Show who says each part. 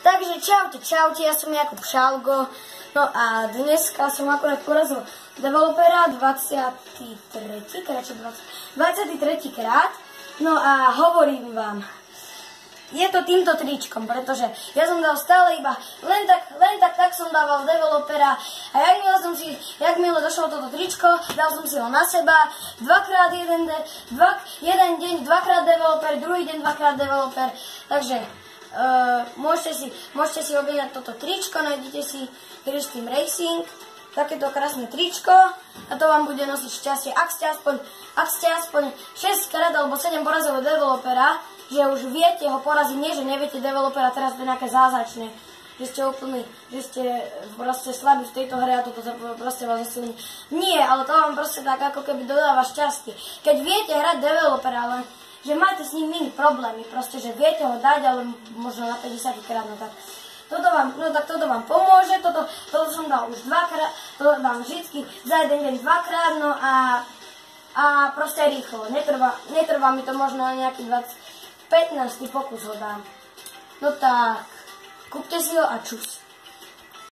Speaker 1: Takže čaute, ja som Jakub Šalgo. No a dneska som akurát porazil developera 23. krát. No a hovorím vám, je to týmto tričkom, pretože ja som dal stále iba len tak som dával developera a jakmile došlo toto tričko, dal som si ho na seba, jeden deň dvakrát developer, druhý deň dvakrát developer, takže môžete si objednať toto tričko, nájdete si Green Team Racing, takéto krásne tričko a to vám bude nosiť šťastie, ak ste aspoň 6 krát alebo 7 porazili developera, že už viete ho poraziť, nie že neviete developera, teraz to je nejaké zázračné, že ste úplný, že ste proste slabí v tejto hre a toto proste vás zasilní. Nie, ale to vám proste tak ako keby dodáva šťastie. Keď viete hrať developera, ale že máte s ním mini problémy, proste, že viete ho dať, ale možno na 50 krát, no tak toto vám pomôže, toto som dal už dvakrát, toto dám vždycky za jeden deň dvakrát, no a proste rýchlo, netrvá mi to možno nejaký 15. pokus ho dám. No tak, kúpte si ho a čus.